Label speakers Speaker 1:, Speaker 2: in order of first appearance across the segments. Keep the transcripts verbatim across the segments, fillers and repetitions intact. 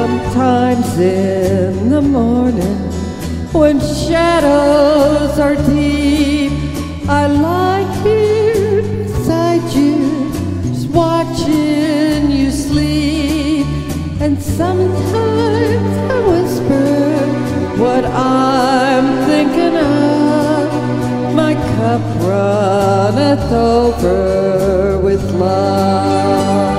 Speaker 1: Sometimes in the morning, when shadows are deep, I lie here beside you, just watching you sleep. And sometimes I whisper what I'm thinking of. My cup runneth over with love.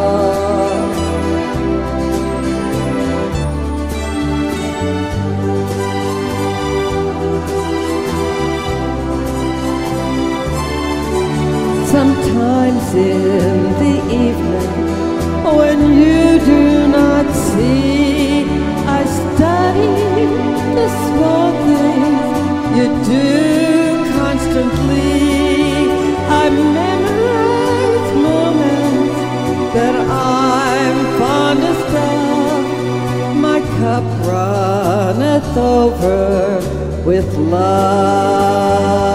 Speaker 1: Sometimes in the evening, when you do not see, I study the small things you do constantly. I memorize moments that I'm fondest of. My cup runneth over with love.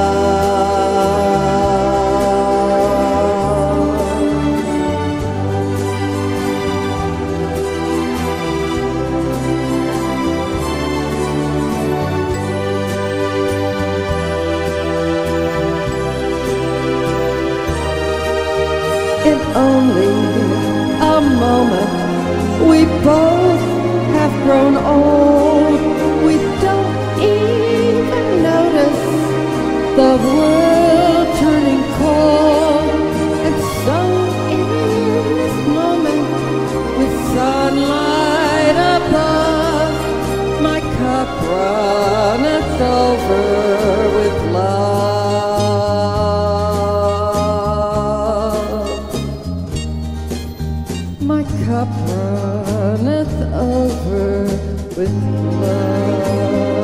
Speaker 1: In only a moment, we both have grown old. We don't even notice the world turning cold. And so in this moment, with sunlight above, my cup runneth over with love. My cup runneth over with love.